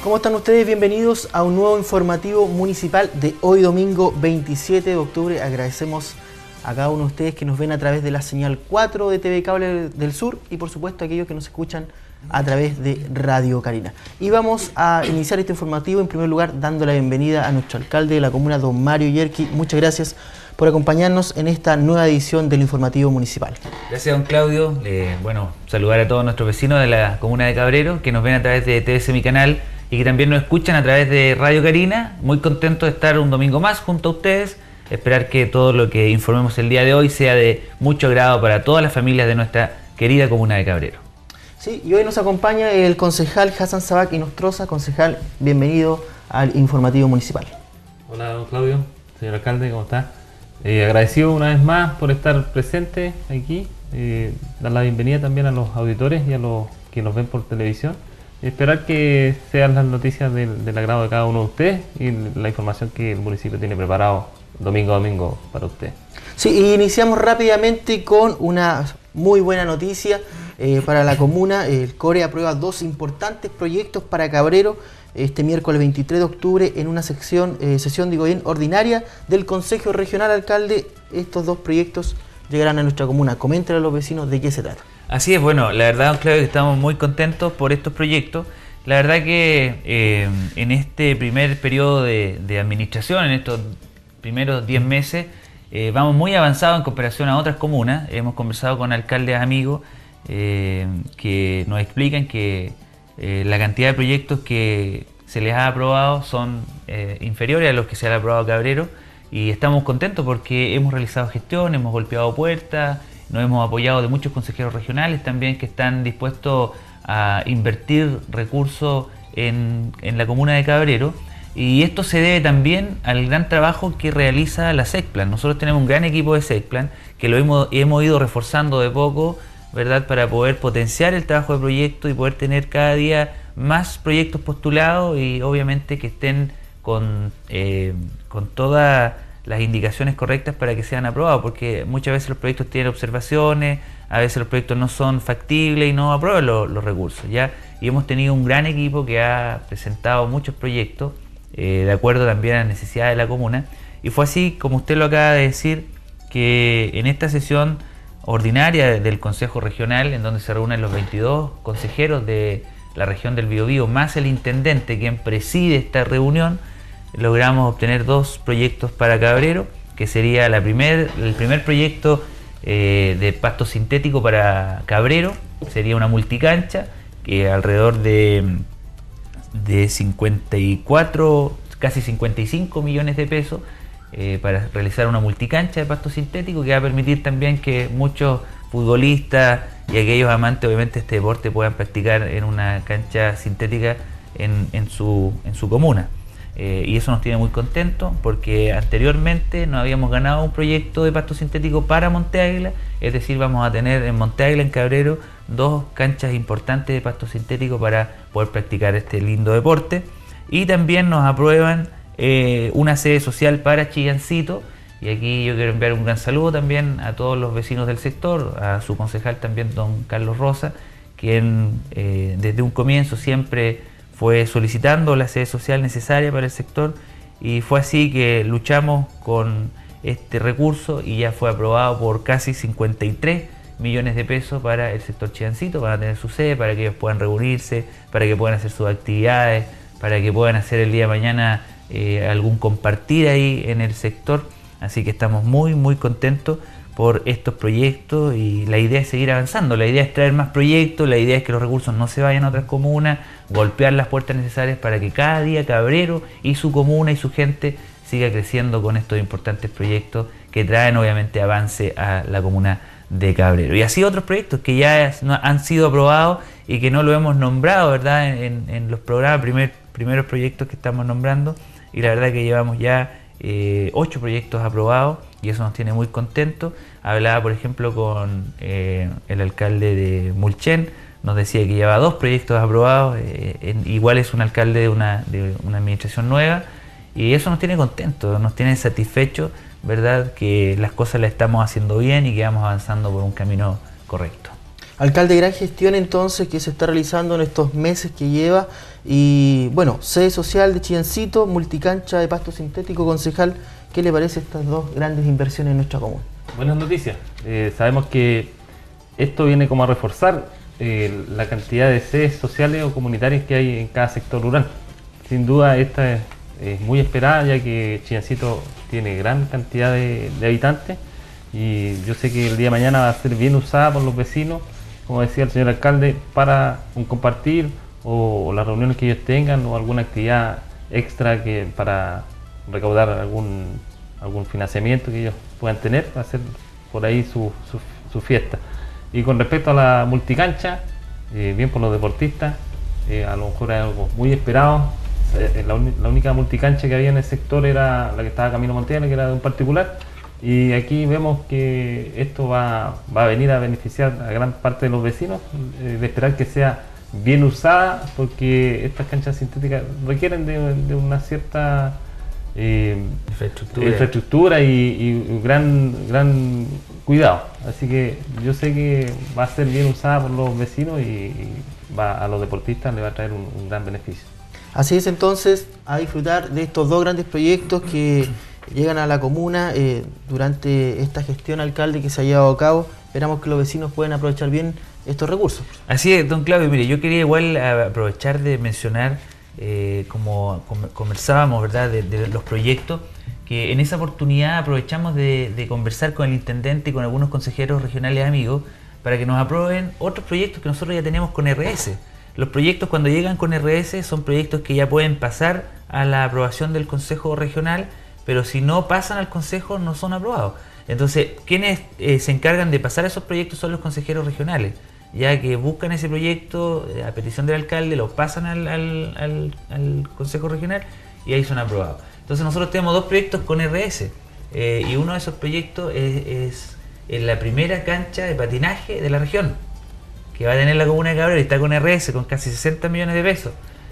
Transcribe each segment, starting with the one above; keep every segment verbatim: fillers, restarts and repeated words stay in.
¿Cómo están ustedes? Bienvenidos a un nuevo informativo municipal de hoy domingo veintisiete de octubre. Agradecemos a cada uno de ustedes que nos ven a través de la señal cuatro de T V Cable del Sur y por supuesto a aquellos que nos escuchan a través de Radio Carina. Y vamos a iniciar este informativo en primer lugar dando la bienvenida a nuestro alcalde de la comuna, don Mario Yerqui. Muchas gracias por acompañarnos en esta nueva edición del informativo municipal. Gracias, don Claudio. Eh, bueno, saludar a todos nuestros vecinos de la comuna de Cabrero que nos ven a través de T V C Mi Canal y que también nos escuchan a través de Radio Carina. Muy contento de estar un domingo más junto a ustedes. Esperar que todo lo que informemos el día de hoy sea de mucho agrado para todas las familias de nuestra querida comuna de Cabrero. Sí, y hoy nos acompaña el concejal Hassan Sabac Inostroza. Concejal, bienvenido al informativo municipal. Hola, don Claudio, señor alcalde, ¿cómo está? Eh, agradecido una vez más por estar presente aquí. Eh, dar la bienvenida también a los auditores y a los que nos ven por televisión. Esperar que sean las noticias del, del agrado de cada uno de ustedes y la información que el municipio tiene preparado domingo a domingo para usted. Sí, y iniciamos rápidamente con una muy buena noticia eh, para la comuna. El CORE aprueba dos importantes proyectos para Cabrero este miércoles veintitrés de octubre en una sección, eh, sesión de gobierno ordinaria del Consejo Regional. Alcalde, estos dos proyectos llegarán a nuestra comuna. Coméntale a los vecinos de qué se trata. Así es, bueno, la verdad, don Claudio, que estamos muy contentos por estos proyectos. La verdad que eh, en este primer periodo de, de administración, en estos primeros diez meses, eh, vamos muy avanzados en comparación a otras comunas. Hemos conversado con alcaldes amigos eh, que nos explican que eh, la cantidad de proyectos que se les ha aprobado son eh, inferiores a los que se han aprobado a Cabrero, y estamos contentos porque hemos realizado gestión, hemos golpeado puertas, nos hemos apoyado de muchos consejeros regionales también que están dispuestos a invertir recursos en, en la comuna de Cabrero, y esto se debe también al gran trabajo que realiza la SECPLAN. Nosotros tenemos un gran equipo de SECPLAN que lo hemos, hemos ido reforzando de poco, ¿verdad?, para poder potenciar el trabajo de proyectos y poder tener cada día más proyectos postulados y obviamente que estén con, eh, con todas las indicaciones correctas para que sean aprobados, porque muchas veces los proyectos tienen observaciones, a veces los proyectos no son factibles y no aprueban los, los recursos, ¿ya? Y hemos tenido un gran equipo que ha presentado muchos proyectos eh, de acuerdo también a las necesidades de la comuna, y fue así, como usted lo acaba de decir, que en esta sesión ordinaria del Consejo Regional, en donde se reúnen los veintidós consejeros de la región del Biobío, más el intendente quien preside esta reunión, logramos obtener dos proyectos para Cabrero, que sería la primer, el primer proyecto eh, de pasto sintético para Cabrero. Sería una multicancha que alrededor de, de cincuenta y cuatro, casi cincuenta y cinco millones de pesos eh, para realizar una multicancha de pasto sintético que va a permitir también que muchos futbolistas y aquellos amantes obviamente de este deporte puedan practicar en una cancha sintética en, en, su, en su comuna. Eh, y eso nos tiene muy contentos porque anteriormente no habíamos ganado un proyecto de pasto sintético para Monte Águila, es decir, vamos a tener en Monte Águila, en Cabrero, dos canchas importantes de pasto sintético para poder practicar este lindo deporte. Y también nos aprueban eh, una sede social para Chillancito, y aquí yo quiero enviar un gran saludo también a todos los vecinos del sector, a su concejal también, don Carlos Rosa, quien eh, desde un comienzo siempre fue solicitando la sede social necesaria para el sector, y fue así que luchamos con este recurso y ya fue aprobado por casi cincuenta y tres millones de pesos para el sector Chillancito. Van a tener su sede para que ellos puedan reunirse, para que puedan hacer sus actividades, para que puedan hacer el día de mañana eh, algún compartir ahí en el sector. Así que estamos muy muy contentos por estos proyectos y la idea es seguir avanzando, la idea es traer más proyectos, la idea es que los recursos no se vayan a otras comunas, golpear las puertas necesarias para que cada día Cabrero y su comuna y su gente siga creciendo con estos importantes proyectos que traen obviamente avance a la comuna de Cabrero. Y así otros proyectos que ya han sido aprobados y que no lo hemos nombrado, ¿verdad?, en, en los programas, primer, primeros proyectos que estamos nombrando, y la verdad que llevamos ya eh, ocho proyectos aprobados y eso nos tiene muy contentos. Hablaba, por ejemplo, con eh, el alcalde de Mulchen, nos decía que lleva dos proyectos aprobados, eh, en, igual es un alcalde de una, de una administración nueva, y eso nos tiene contentos, nos tiene satisfechos, ¿verdad?, que las cosas las estamos haciendo bien y que vamos avanzando por un camino correcto. Alcalde, gran gestión entonces que se está realizando en estos meses que lleva. Y bueno, sede social de Chilencito, multicancha de pasto sintético. Concejal, ¿qué le parece estas dos grandes inversiones en nuestra comuna? Buenas noticias. Eh, sabemos que esto viene como a reforzar eh, la cantidad de sedes sociales o comunitarias que hay en cada sector rural. Sin duda esta es, es muy esperada, ya que Chilencito tiene gran cantidad de, de habitantes, y yo sé que el día de mañana va a ser bien usada por los vecinos, como decía el señor alcalde, para un compartir o, o las reuniones que ellos tengan, o alguna actividad extra que para recaudar algún, algún financiamiento que ellos puedan tener, para hacer por ahí su, su, su fiesta. Y con respecto a la multicancha, eh, bien por los deportistas, eh, a lo mejor es algo muy esperado. Eh, la, la única multicancha que había en el sector era la que estaba Camino Monteana, que era de un particular, y aquí vemos que esto va, va a venir a beneficiar a gran parte de los vecinos, eh, de esperar que sea bien usada, porque estas canchas sintéticas requieren de, de una cierta eh, infraestructura, infraestructura y, y gran, gran cuidado. Así que yo sé que va a ser bien usada por los vecinos, y, y va, a los deportistas le va a traer un, un gran beneficio. Así es, entonces, a disfrutar de estos dos grandes proyectos que llegan a la comuna eh, durante esta gestión, alcalde, que se ha llevado a cabo. Esperamos que los vecinos puedan aprovechar bien estos recursos. Así es, don Claudio. Mire, yo quería igual aprovechar de mencionar, eh, como conversábamos, ¿verdad?, de, de los proyectos, que en esa oportunidad aprovechamos de, de conversar con el intendente y con algunos consejeros regionales amigos para que nos aprueben otros proyectos que nosotros ya tenemos con R S. Los proyectos, cuando llegan con R S, son proyectos que ya pueden pasar a la aprobación del Consejo Regional, pero si no pasan al Consejo no son aprobados. Entonces, quienes eh, se encargan de pasar esos proyectos son los consejeros regionales, ya que buscan ese proyecto eh, a petición del alcalde, lo pasan al, al, al, al Consejo Regional y ahí son aprobados. Entonces nosotros tenemos dos proyectos con R S, eh, y uno de esos proyectos es, es, es la primera cancha de patinaje de la región, que va a tener la comuna de Cabrero, y está con R S, con casi sesenta millones de pesos.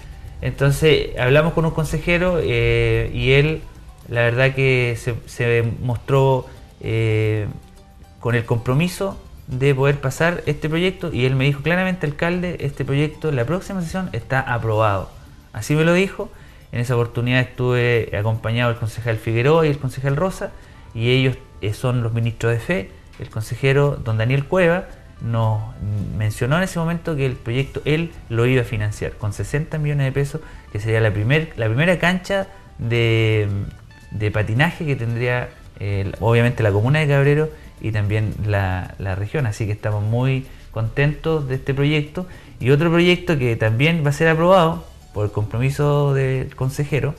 Entonces hablamos con un consejero eh, y él, la verdad que se, se mostró eh, con el compromiso de poder pasar este proyecto, y él me dijo claramente: alcalde, este proyecto en la próxima sesión está aprobado. Así me lo dijo. En esa oportunidad estuve acompañado del concejal Figueroa y el concejal Rosa, y ellos eh, son los ministros de fe. El consejero don Daniel Cueva nos mencionó en ese momento que el proyecto él lo iba a financiar con sesenta millones de pesos, que sería la, primer, la primera cancha de, de patinaje que tendría eh, obviamente la comuna de Cabrero y también la, la región. Así que estamos muy contentos de este proyecto. Y otro proyecto que también va a ser aprobado por el compromiso del consejero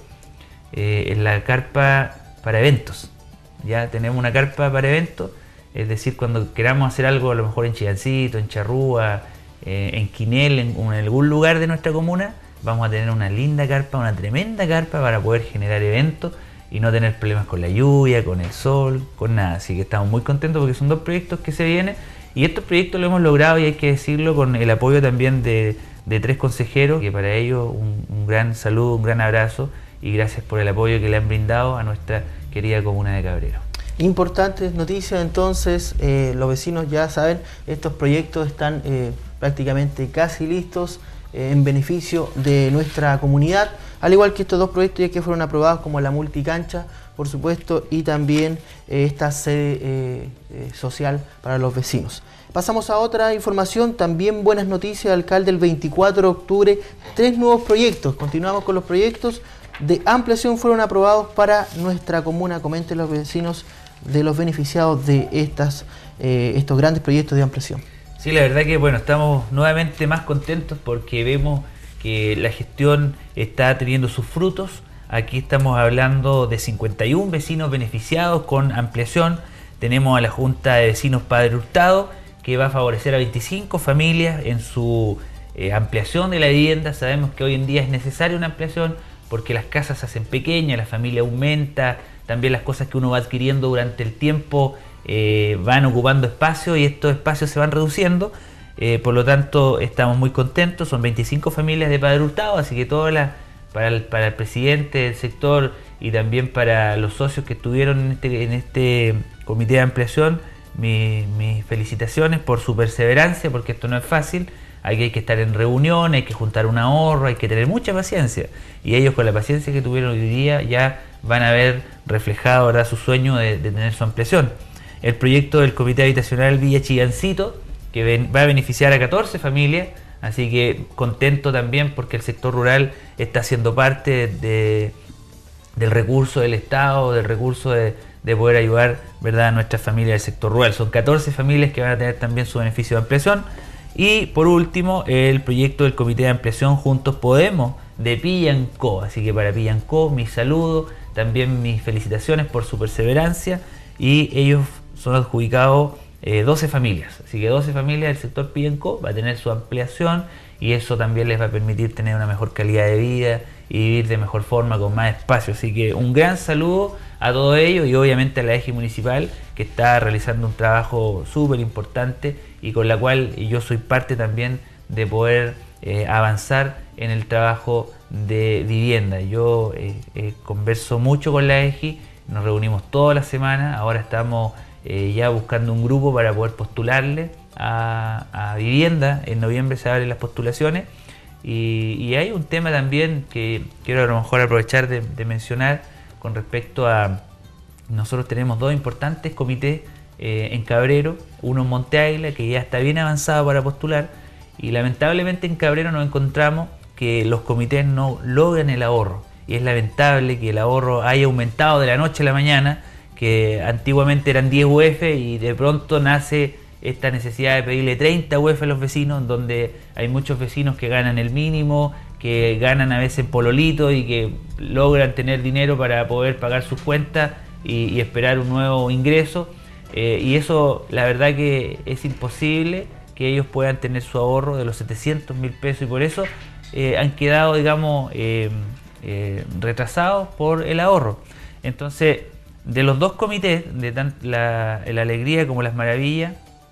eh, es la carpa para eventos. Ya tenemos una carpa para eventos. Es decir, cuando queramos hacer algo, a lo mejor en Chilencito, en Charrúa, eh, en Quinel, en, en algún lugar de nuestra comuna, vamos a tener una linda carpa, una tremenda carpa para poder generar eventos y no tener problemas con la lluvia, con el sol, con nada. Así que estamos muy contentos porque son dos proyectos que se vienen, y estos proyectos lo hemos logrado, y hay que decirlo, con el apoyo también de, de tres consejeros, que para ellos un, un gran saludo, un gran abrazo, y gracias por el apoyo que le han brindado a nuestra querida comuna de Cabrero. Importantes noticias, entonces, eh, los vecinos ya saben, estos proyectos están eh, prácticamente casi listos eh, en beneficio de nuestra comunidad, al igual que estos dos proyectos ya que fueron aprobados, como la multicancha, por supuesto, y también eh, esta sede eh, eh, social para los vecinos. Pasamos a otra información, también buenas noticias, alcalde. El veinticuatro de octubre, tres nuevos proyectos, continuamos con los proyectos de ampliación, fueron aprobados para nuestra comuna. Comenten los vecinos de los beneficiados de estas, eh, estos grandes proyectos de ampliación. Sí, la verdad que bueno, estamos nuevamente más contentos porque vemos que la gestión está teniendo sus frutos. Aquí estamos hablando de cincuenta y uno vecinos beneficiados con ampliación. Tenemos a la Junta de Vecinos Padre Hurtado, que va a favorecer a veinticinco familias en su eh, ampliación de la vivienda. Sabemos que hoy en día es necesaria una ampliación porque las casas se hacen pequeñas, la familia aumenta, también las cosas que uno va adquiriendo durante el tiempo eh, van ocupando espacio, y estos espacios se van reduciendo. Eh, por lo tanto, estamos muy contentos. Son veinticinco familias de Padre Hurtado, así que todas las, para, el, para el presidente del sector y también para los socios que estuvieron en este, en este comité de ampliación, mi, mis felicitaciones por su perseverancia, porque esto no es fácil. Hay que, hay que estar en reuniones, hay que juntar un ahorro, hay que tener mucha paciencia. Y ellos, con la paciencia que tuvieron hoy día, ya van a ver reflejado, ¿verdad?, su sueño de, de tener su ampliación. El proyecto del Comité Habitacional Villa Chillancito, que ven, va a beneficiar a catorce familias, así que contento también porque el sector rural está siendo parte de, de, del recurso del Estado, del recurso de, de poder ayudar, ¿verdad?, a nuestras familias del sector rural. Son catorce familias que van a tener también su beneficio de ampliación. Y por último, el proyecto del Comité de Ampliación Juntos Podemos de Pillancó. Así que para Pillancó, mis saludos, también mis felicitaciones por su perseverancia. Y ellos son adjudicados eh, doce familias. Así que doce familias del sector Pillancó va a tener su ampliación y eso también les va a permitir tener una mejor calidad de vida y vivir de mejor forma, con más espacio. Así que un gran saludo a todo ello y obviamente a la E G I Municipal, que está realizando un trabajo súper importante y con la cual yo soy parte también de poder eh, avanzar en el trabajo de vivienda. Yo eh, eh, converso mucho con la E G I, nos reunimos toda la semana, ahora estamos eh, ya buscando un grupo para poder postularle a, a vivienda. En noviembre se abren las postulaciones y, y hay un tema también que quiero a lo mejor aprovechar de, de mencionar con respecto a... Nosotros tenemos dos importantes comités eh, en Cabrero, uno en Monte Águila, que ya está bien avanzado para postular, y lamentablemente en Cabrero nos encontramos que los comités no logran el ahorro, y es lamentable que el ahorro haya aumentado de la noche a la mañana, que antiguamente eran diez U F y de pronto nace esta necesidad de pedirle treinta U F a los vecinos, donde hay muchos vecinos que ganan el mínimo, que ganan a veces pololito y que logran tener dinero para poder pagar sus cuentas y, y esperar un nuevo ingreso, eh, y eso la verdad que es imposible que ellos puedan tener su ahorro de los setecientos mil pesos y por eso eh, han quedado, digamos, eh, eh, retrasados por el ahorro. Entonces, de los dos comités, de tanto la, la Alegría como las Maravillas,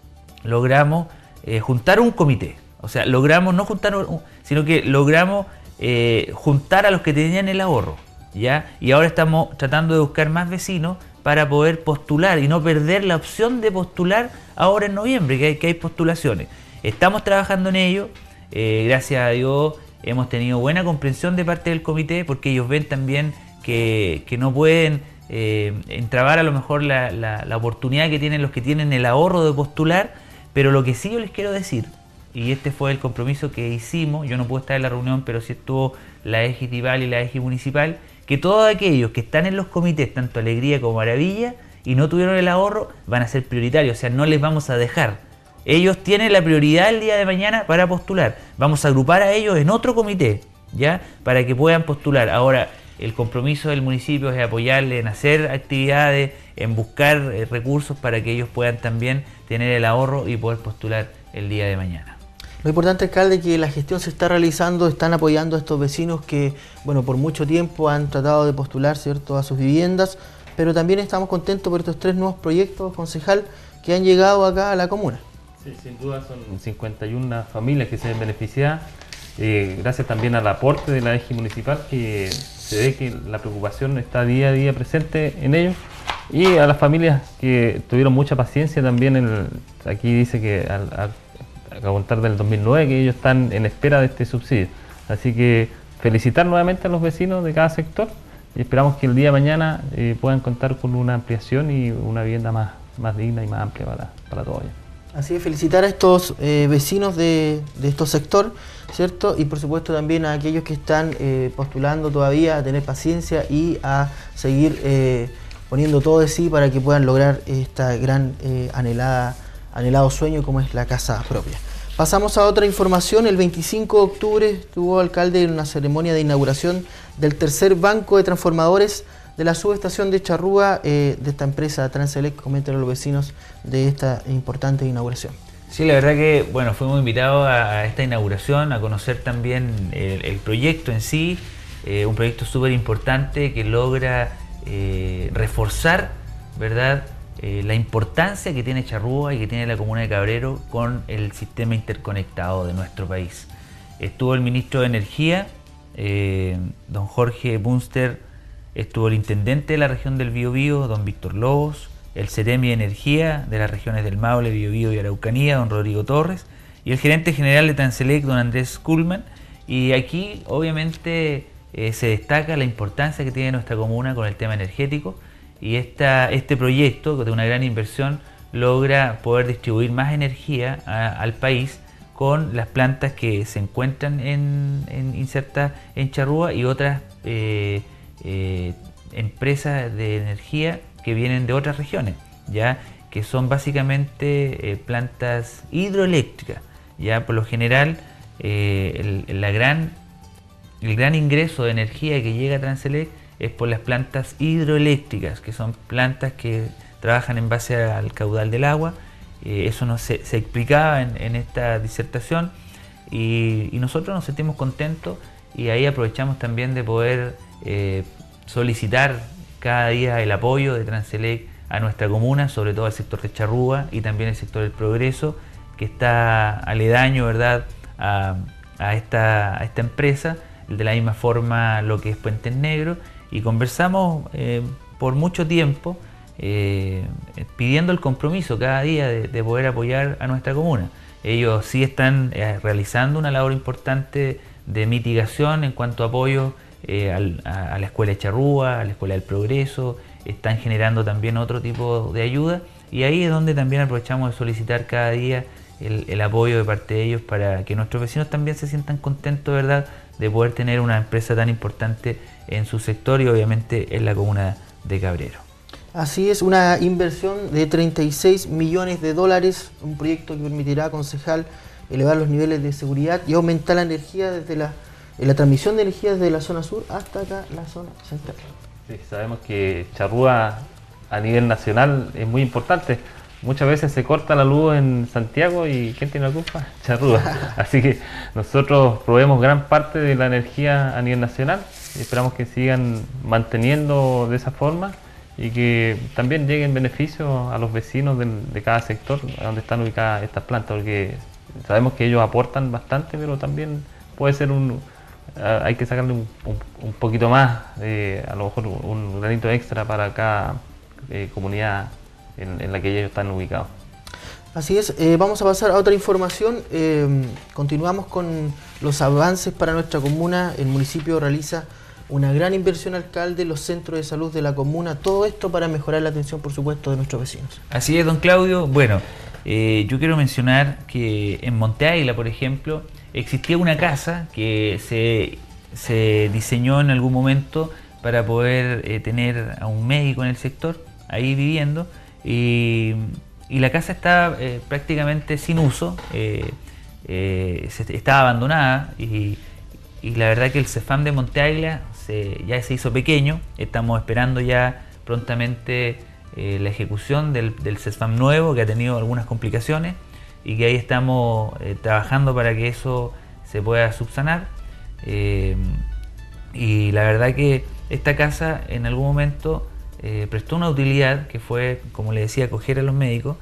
logramos eh, juntar un comité. O sea, logramos no juntar, un, sino que logramos eh, juntar a los que tenían el ahorro, ¿ya? Y ahora estamos tratando de buscar más vecinos para poder postular y no perder la opción de postular ahora en noviembre, que hay, que hay postulaciones. Estamos trabajando en ello, eh, gracias a Dios hemos tenido buena comprensión de parte del comité, porque ellos ven también que, que no pueden eh, entrabar a lo mejor la, la, la oportunidad que tienen los que tienen el ahorro de postular, pero lo que sí yo les quiero decir, y este fue el compromiso que hicimos, yo no pude estar en la reunión, pero sí estuvo la E G I Tribal y la E G I Municipal, que todos aquellos que están en los comités, tanto Alegría como Maravilla, y no tuvieron el ahorro, van a ser prioritarios, o sea, no les vamos a dejar. Ellos tienen la prioridad el día de mañana para postular. Vamos a agrupar a ellos en otro comité, ¿ya? Para que puedan postular. Ahora, el compromiso del municipio es apoyarle en hacer actividades, en buscar eh, recursos para que ellos puedan también tener el ahorro y poder postular el día de mañana. Lo importante, alcalde, es que la gestión se está realizando, están apoyando a estos vecinos que, bueno, por mucho tiempo han tratado de postular, ¿cierto?, a sus viviendas, pero también estamos contentos por estos tres nuevos proyectos, concejal, que han llegado acá a la comuna. Sí, sin duda son cincuenta y una familias que se ven beneficiadas, eh, gracias también al aporte de la E G I Municipal, que se ve que la preocupación está día a día presente en ellos, y a las familias que tuvieron mucha paciencia también. El, aquí dice que al, al a contar del dos mil nueve que ellos están en espera de este subsidio. Así que felicitar nuevamente a los vecinos de cada sector y esperamos que el día de mañana eh, puedan contar con una ampliación y una vivienda más, más digna y más amplia para, para todos ellos. Así es, felicitar a estos eh, vecinos de, de estos sectores, ¿cierto? Y por supuesto también a aquellos que están eh, postulando todavía, a tener paciencia y a seguir eh, poniendo todo de sí para que puedan lograr esta gran eh, anhelada anhelado sueño como es la casa propia. Pasamos a otra información. El veinticinco de octubre estuvo alcalde en una ceremonia de inauguración del tercer banco de transformadores de la subestación de Charrúa, eh, de esta empresa Transelec. Comenten a los vecinos de esta importante inauguración. Sí, la verdad que, bueno, fuimos invitados a, a esta inauguración, a conocer también el, el proyecto en sí, eh, un proyecto súper importante que logra eh, reforzar, ¿verdad?, Eh, la importancia que tiene Charrúa y que tiene la comuna de Cabrero con el sistema interconectado de nuestro país. Estuvo el ministro de Energía, eh, don Jorge Bunster, estuvo el intendente de la región del Biobío, don Víctor Lobos, el Ceremi de Energía de las regiones del Maule, Biobío y Araucanía, don Rodrigo Torres, y el gerente general de Transelec, don Andrés Kuhlman. Y aquí obviamente eh, se destaca la importancia que tiene nuestra comuna con el tema energético, y esta, este proyecto de una gran inversión logra poder distribuir más energía a, al país con las plantas que se encuentran en, en, insertas en Charrúa y otras eh, eh, empresas de energía que vienen de otras regiones, ya que son básicamente eh, plantas hidroeléctricas. Ya por lo general eh, el, la gran, el gran ingreso de energía que llega a Transelec es por las plantas hidroeléctricas, que son plantas que trabajan en base al caudal del agua. Eh, eso no se, se explicaba en, en esta disertación, y, y nosotros nos sentimos contentos, y ahí aprovechamos también de poder eh, solicitar cada día el apoyo de Transelec a nuestra comuna, sobre todo al sector de Charrúa y también el sector del Progreso, que está aledaño, ¿verdad?, a, a, esta, a esta empresa, de la misma forma lo que es Puentes Negros, y conversamos eh, por mucho tiempo eh, pidiendo el compromiso cada día de, de poder apoyar a nuestra comuna. Ellos sí están eh, realizando una labor importante de mitigación en cuanto a apoyo eh, al, a, a la Escuela de Charrúa, a la Escuela del Progreso, están generando también otro tipo de ayuda, y ahí es donde también aprovechamos de solicitar cada día el, el apoyo de parte de ellos para que nuestros vecinos también se sientan contentos, ¿verdad?, de poder tener una empresa tan importante en su sector y obviamente en la comuna de Cabrero. Así es, una inversión de treinta y seis millones de dólares, un proyecto que permitirá, concejal, elevar los niveles de seguridad y aumentar la energía desde la, la transmisión de energía desde la zona sur hasta acá, la zona central. Sí, sabemos que Charrúa a nivel nacional es muy importante. Muchas veces se corta la luz en Santiago y ¿quién tiene la culpa? Charrúa. Así que nosotros proveemos gran parte de la energía a nivel nacional y esperamos que sigan manteniendo de esa forma y que también lleguen beneficios a los vecinos de, de cada sector donde están ubicadas estas plantas, porque sabemos que ellos aportan bastante, pero también puede ser un... Uh, hay que sacarle un, un, un poquito más, eh, a lo mejor un granito extra para cada eh, comunidad en, en la que ellos están ubicados. Así es, eh, vamos a pasar a otra información. Eh, continuamos con los avances para nuestra comuna. El municipio realiza una gran inversión, alcalde, los centros de salud de la comuna, todo esto para mejorar la atención, por supuesto, de nuestros vecinos. Así es, don Claudio. Bueno, eh, yo quiero mencionar que en Monte Águila, por ejemplo, existía una casa que se, se diseñó en algún momento para poder eh, tener a un médico en el sector ahí viviendo, y, y la casa está eh, prácticamente sin uso, eh, eh, se, estaba abandonada, y, y la verdad que el CEFAM de Monte Águila se, ya se hizo pequeño. Estamos esperando ya prontamente eh, la ejecución del, del CEFAM nuevo, que ha tenido algunas complicaciones, y que ahí estamos eh, trabajando para que eso se pueda subsanar. Eh, y la verdad que esta casa en algún momento eh, prestó una utilidad que fue, como le decía, acoger a los médicos,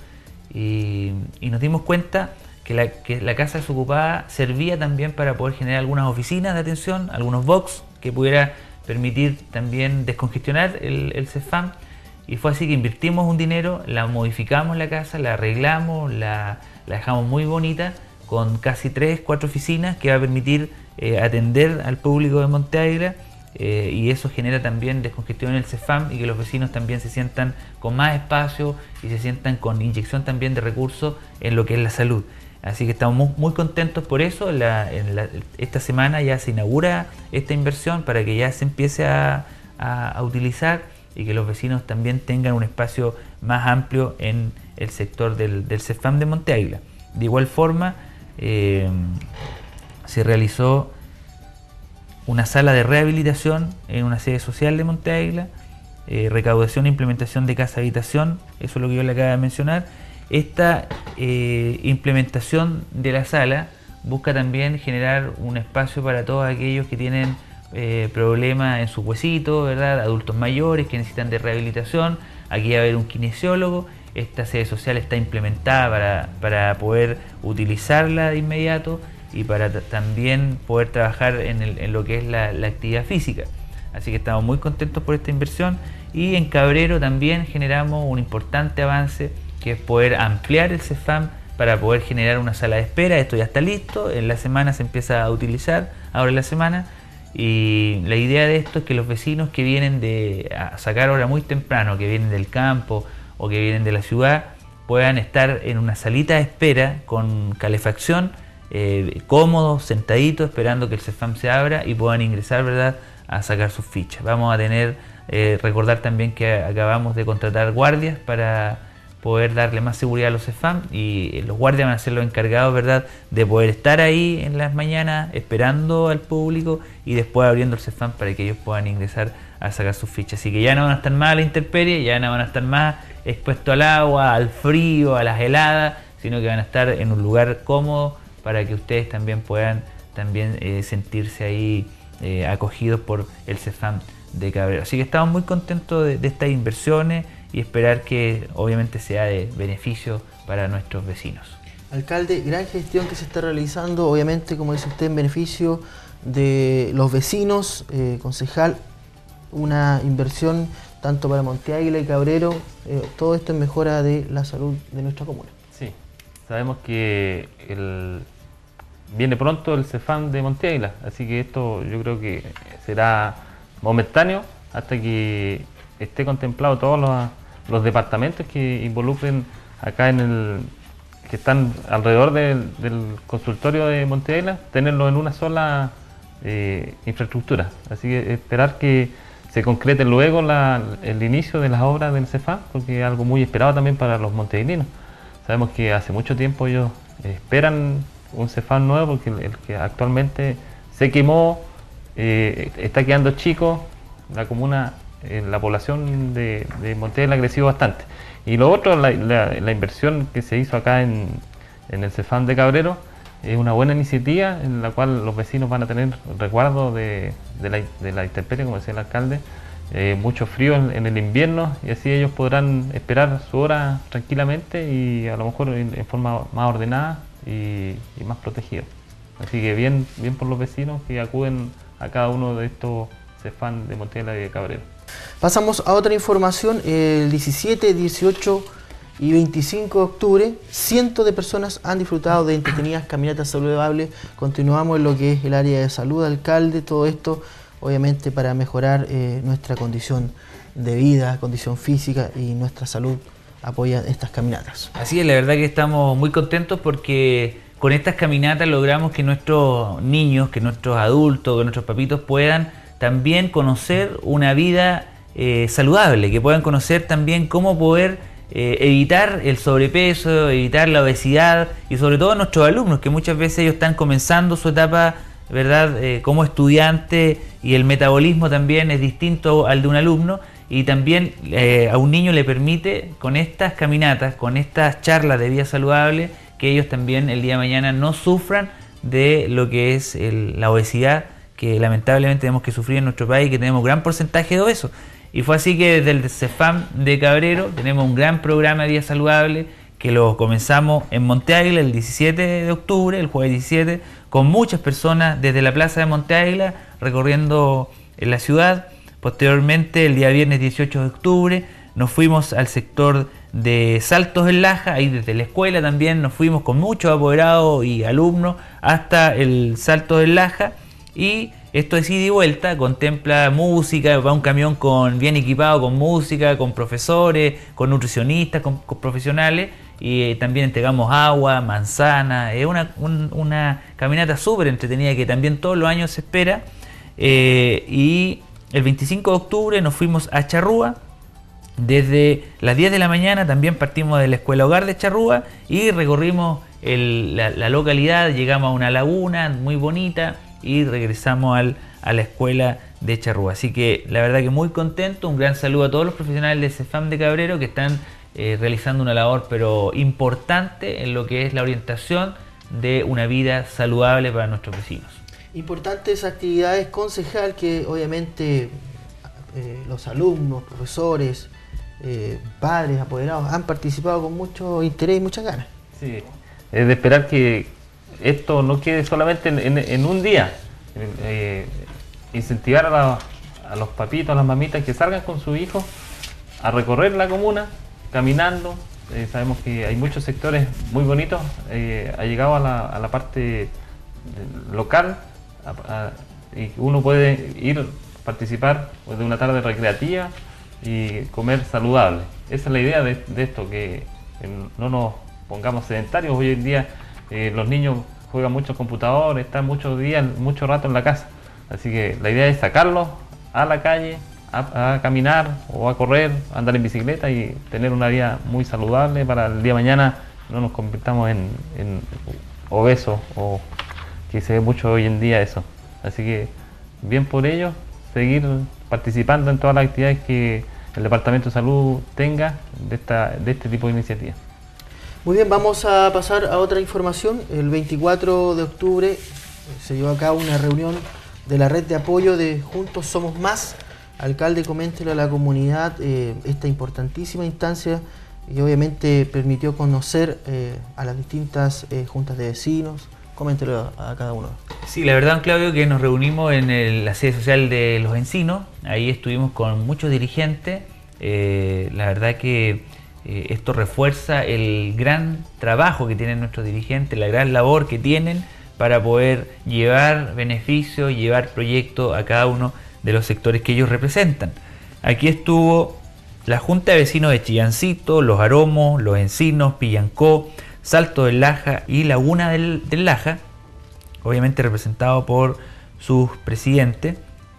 y, y nos dimos cuenta que la, que la casa desocupada servía también para poder generar algunas oficinas de atención, algunos box que pudiera permitir también descongestionar el, el CEFAM, y fue así que invertimos un dinero, la modificamos la casa, la arreglamos, la la dejamos muy bonita, con casi tres, cuatro oficinas que va a permitir eh, atender al público de Monte Águila, eh, y eso genera también descongestión en el CEFAM y que los vecinos también se sientan con más espacio y se sientan con inyección también de recursos en lo que es la salud. Así que estamos muy, muy contentos por eso. La, en la, esta semana ya se inaugura esta inversión para que ya se empiece a, a, a utilizar y que los vecinos también tengan un espacio más amplio en el sector del, del CEFAM de Monte Águila. De igual forma, eh, se realizó una sala de rehabilitación en una sede social de Monte Águila, eh, recaudación e implementación de casa habitación, eso es lo que yo le acabo de mencionar. Esta eh, implementación de la sala busca también generar un espacio para todos aquellos que tienen eh, problemas en su huesito, ¿verdad? Adultos mayores que necesitan de rehabilitación. Aquí va a haber un kinesiólogo. Esta sede social está implementada para, para poder utilizarla de inmediato y para también poder trabajar en, el, en lo que es la, la actividad física. Así que estamos muy contentos por esta inversión. Y en Cabrero también generamos un importante avance, que es poder ampliar el CEFAM para poder generar una sala de espera. Esto ya está listo, en la semana se empieza a utilizar, ahora en la semana. Y la idea de esto es que los vecinos que vienen de a sacar hora muy temprano, que vienen del campo o que vienen de la ciudad, puedan estar en una salita de espera con calefacción, eh, cómodos, sentaditos, esperando que el CEFAM se abra y puedan ingresar, ¿verdad?, a sacar sus fichas. Vamos a tener, eh, recordar también que acabamos de contratar guardias para poder darle más seguridad a los CEFAM, y los guardias van a ser los encargados, ¿verdad?, de poder estar ahí en las mañanas esperando al público y después abriendo el CEFAM para que ellos puedan ingresar a sacar sus fichas. Así que ya no van a estar más a la intemperie, ya no van a estar más expuestos al agua, al frío, a las heladas, sino que van a estar en un lugar cómodo para que ustedes también puedan también eh, sentirse ahí eh, acogidos por el CEFAM de Cabrero. Así que estamos muy contentos de, de estas inversiones y esperar que obviamente sea de beneficio para nuestros vecinos. Alcalde, gran gestión que se está realizando, obviamente, como dice usted, en beneficio de los vecinos. Eh, concejal, una inversión tanto para Monte Águila y Cabrero, eh, todo esto en mejora de la salud de nuestra comuna. Sí, sabemos que el, viene pronto el CEFAM de Monte Águila, así que esto yo creo que será momentáneo hasta que esté contemplado todos los, los departamentos que involucren acá en el que están alrededor del, del consultorio de Monte Águila, tenerlo en una sola eh, infraestructura. Así que esperar que se concrete luego la, el inicio de las obras del CEFAM, porque es algo muy esperado también para los monteaguilinos. Sabemos que hace mucho tiempo ellos esperan un CEFAM nuevo, porque el, el que actualmente se quemó, eh, está quedando chico. La comuna, eh, la población de, de Monte Águila ha crecido bastante. Y lo otro, la, la, la inversión que se hizo acá en, en el CEFAM de Cabrero, es una buena iniciativa en la cual los vecinos van a tener resguardo de, de, la, de la intemperie, como decía el alcalde, eh, mucho frío en, en el invierno, y así ellos podrán esperar su hora tranquilamente y a lo mejor en, en forma más ordenada y, y más protegida. Así que bien, bien por los vecinos que acuden a cada uno de estos CEFAM de Monte Águila y de Cabrero. Pasamos a otra información. El diecisiete, dieciocho y veinticinco de octubre, cientos de personas han disfrutado de entretenidas caminatas saludables. Continuamos en lo que es el área de salud, alcalde, todo esto obviamente para mejorar eh, nuestra condición de vida, condición física, y nuestra salud apoya estas caminatas. Así es, la verdad que estamos muy contentos porque con estas caminatas logramos que nuestros niños, que nuestros adultos, que nuestros papitos puedan también conocer una vida eh, saludable, que puedan conocer también cómo poder Eh, evitar el sobrepeso, evitar la obesidad, y sobre todo nuestros alumnos, que muchas veces ellos están comenzando su etapa, ¿verdad?, eh, como estudiante, y el metabolismo también es distinto al de un alumno, y también eh, a un niño le permite, con estas caminatas, con estas charlas de vida saludable, que ellos también el día de mañana no sufran de lo que es el, la obesidad, que lamentablemente tenemos que sufrir en nuestro país, que tenemos gran porcentaje de obesos. Y fue así que desde el CEFAM de Cabrero tenemos un gran programa de vida saludable que lo comenzamos en Monte Águila el diecisiete de octubre, el jueves diecisiete, con muchas personas desde la plaza de Monte Águila recorriendo en la ciudad. Posteriormente, el día viernes dieciocho de octubre, nos fuimos al sector de Saltos del Laja, ahí desde la escuela también nos fuimos con muchos apoderados y alumnos hasta el Salto del Laja, y esto es ida y vuelta, contempla música, va un camión con, bien equipado con música, con profesores, con nutricionistas, con, con profesionales, y eh, también entregamos agua, manzana. Es una, un, una caminata súper entretenida que también todos los años se espera. Eh, y el veinticinco de octubre nos fuimos a Charrúa. Desde las diez de la mañana también partimos de la Escuela Hogar de Charrúa y recorrimos el, la, la localidad, llegamos a una laguna muy bonita y regresamos al, a la escuela de Charrúa. Así que la verdad que muy contento, un gran saludo a todos los profesionales de CEFAM de Cabrero que están eh, realizando una labor pero importante en lo que es la orientación de una vida saludable para nuestros vecinos. Importantes actividades, concejal, que obviamente eh, los alumnos, profesores, eh, padres, apoderados han participado con mucho interés y muchas ganas. Sí, es de esperar que esto no quede solamente en, en, en un día, eh, incentivar a, la, a los papitos, a las mamitas que salgan con sus hijos a recorrer la comuna caminando. Eh, sabemos que hay muchos sectores muy bonitos. Eh, ha llegado a la, a la parte local a, a, y uno puede ir participar de una tarde recreativa y comer saludable. Esa es la idea de, de esto, que no nos pongamos sedentarios. Hoy en día eh, los niños juegan mucho computador, están muchos días, mucho rato en la casa. Así que la idea es sacarlos a la calle, a, a caminar o a correr, a andar en bicicleta y tener una vida muy saludable para el día de mañana no nos convirtamos en, en obesos, o que se ve mucho hoy en día eso. Así que bien por ello, seguir participando en todas las actividades que el Departamento de Salud tenga de, esta, de este tipo de iniciativas. Muy bien, vamos a pasar a otra información. El veinticuatro de octubre se llevó a cabo una reunión de la red de apoyo de Juntos Somos Más. Alcalde, coméntelo a la comunidad eh, esta importantísima instancia y obviamente permitió conocer eh, a las distintas eh, juntas de vecinos. Coméntelo a, a cada uno. Sí, la verdad, Claudio, que nos reunimos en el, la sede social de Los Encinos. Ahí estuvimos con muchos dirigentes. Eh, la verdad que eh, esto refuerza el gran trabajo que tienen nuestros dirigentes, la gran labor que tienen para poder llevar beneficios, llevar proyectos a cada uno de los sectores que ellos representan. Aquí estuvo la Junta de Vecinos de Chillancito, Los Aromos, Los Encinos, Pillancó, Salto del Laja y Laguna del, del Laja, obviamente representado por sus presidentes,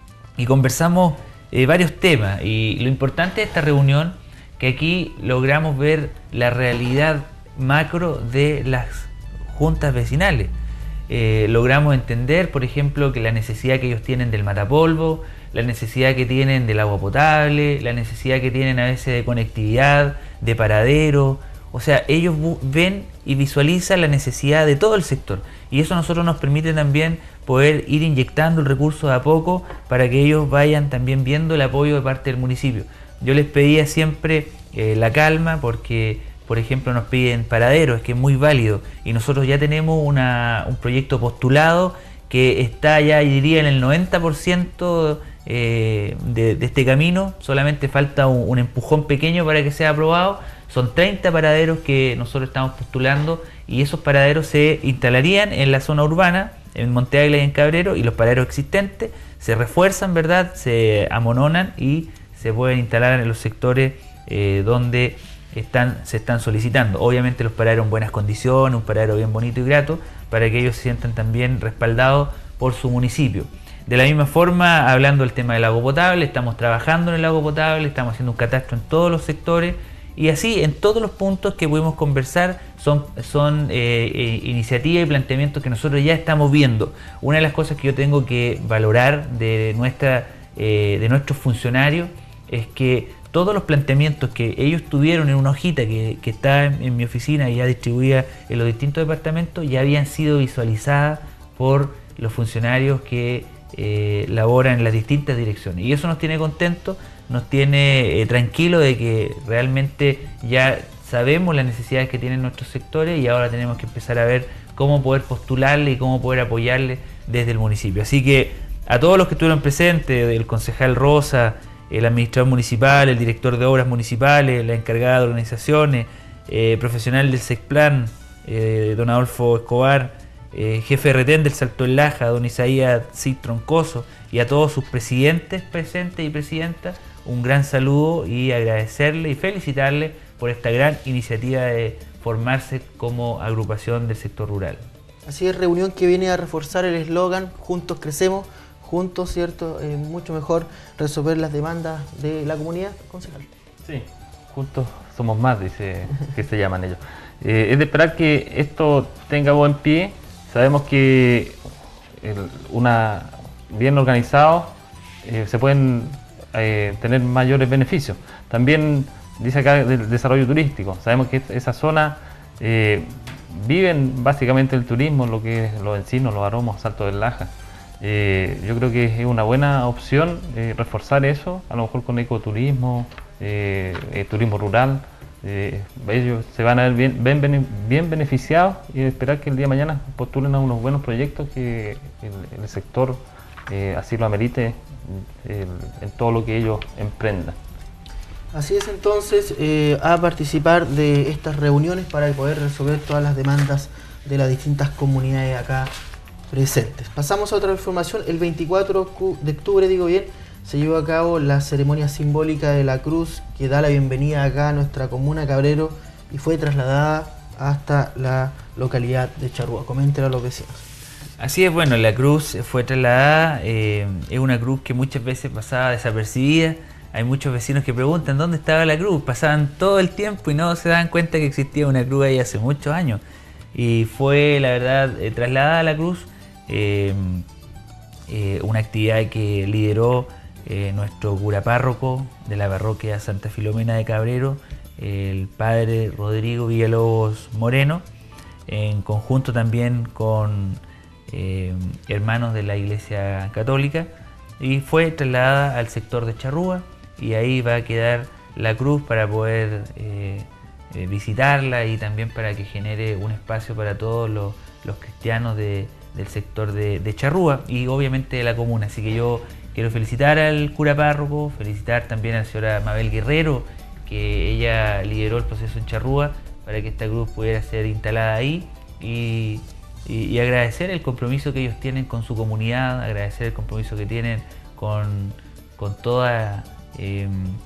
y conversamos eh, varios temas. Y lo importante de esta reunión, que aquí logramos ver la realidad macro de las juntas vecinales. Eh, logramos entender, por ejemplo, que la necesidad que ellos tienen del matapolvo, la necesidad que tienen del agua potable, la necesidad que tienen a veces de conectividad, de paradero. O sea, ellos ven y visualizan la necesidad de todo el sector. Y eso a nosotros nos permite también poder ir inyectando el recurso de a poco para que ellos vayan también viendo el apoyo de parte del municipio. Yo les pedía siempre eh, la calma, porque por ejemplo nos piden paraderos, es que es muy válido, y nosotros ya tenemos una, un proyecto postulado que está ya, diría, en el noventa por ciento eh, de, de este camino. Solamente falta un, un empujón pequeño para que sea aprobado. Son treinta paraderos que nosotros estamos postulando, y esos paraderos se instalarían en la zona urbana, en Monte Águila y en Cabrero, y los paraderos existentes se refuerzan, ¿verdad? Se amononan y se pueden instalar en los sectores eh, donde están, se están solicitando. Obviamente los paraderos en buenas condiciones, un paradero bien bonito y grato, para que ellos se sientan también respaldados por su municipio. De la misma forma, hablando del tema del agua potable, estamos trabajando en el agua potable, estamos haciendo un catastro en todos los sectores, y así en todos los puntos que pudimos conversar son, son eh, eh, iniciativas y planteamientos que nosotros ya estamos viendo. Una de las cosas que yo tengo que valorar de, nuestra, eh, de nuestros funcionarios es que todos los planteamientos que ellos tuvieron en una hojita que, que está en, en mi oficina y ya distribuida en los distintos departamentos, ya habían sido visualizadas por los funcionarios que eh, laboran en las distintas direcciones. Y eso nos tiene contentos, nos tiene eh, tranquilo de que realmente ya sabemos las necesidades que tienen nuestros sectores, y ahora tenemos que empezar a ver cómo poder postularle y cómo poder apoyarle desde el municipio. Así que a todos los que estuvieron presentes, el concejal Rosa, el administrador municipal, el director de obras municipales, la encargada de organizaciones, eh, profesional del SECPLAN, eh, don Adolfo Escobar, eh, jefe de retén del Salto del Laja, don Isaías Cid Troncoso, y a todos sus presidentes presentes y presidentas, un gran saludo y agradecerle y felicitarle por esta gran iniciativa de formarse como agrupación del sector rural. Así es, reunión que viene a reforzar el eslogan Juntos Crecemos, juntos, ¿cierto? Es eh, mucho mejor resolver las demandas de la comunidad, concejal. Sí, juntos somos más, dice que se llaman ellos. Eh, es de esperar que esto tenga buen pie. Sabemos que el, una bien organizado eh, se pueden eh, tener mayores beneficios. También dice acá del desarrollo turístico. Sabemos que esa zona eh, viven básicamente el turismo, lo que es los Encinos, los Aromos, Salto del Laja. Eh, yo creo que es una buena opción eh, reforzar eso, a lo mejor con ecoturismo, eh, eh, turismo rural. Eh, ellos se van a ver bien, bien, bien beneficiados, y esperar que el día de mañana postulen a unos buenos proyectos que el, el sector eh, así lo amerite en, en todo lo que ellos emprendan. Así es, entonces, eh, a participar de estas reuniones para poder resolver todas las demandas de las distintas comunidades acá presentes. Pasamos a otra información. El veinticuatro de octubre, digo bien, se llevó a cabo la ceremonia simbólica de la cruz que da la bienvenida acá a nuestra comuna Cabrero y fue trasladada hasta la localidad de Charrúa. Coméntelo a los vecinos. Así es, bueno, la cruz fue trasladada, eh, es una cruz que muchas veces pasaba desapercibida. Hay muchos vecinos que preguntan dónde estaba la cruz, pasaban todo el tiempo y no se daban cuenta que existía una cruz ahí hace muchos años. Y fue, la verdad, eh, trasladada a la cruz, eh, eh, una actividad que lideró eh, nuestro cura párroco de la parroquia Santa Filomena de Cabrero, el padre Rodrigo Villalobos Moreno, en conjunto también con eh, hermanos de la Iglesia Católica, y fue trasladada al sector de Charrúa. Y ahí va a quedar la cruz para poder eh, eh, visitarla y también para que genere un espacio para todos los, los cristianos de, del sector de, de Charrúa y obviamente de la comuna. Así que yo quiero felicitar al cura párroco, felicitar también a la señora Mabel Guerrero, que ella lideró el proceso en Charrúa para que esta cruz pudiera ser instalada ahí y, y, y agradecer el compromiso que ellos tienen con su comunidad, agradecer el compromiso que tienen con, con toda Eh,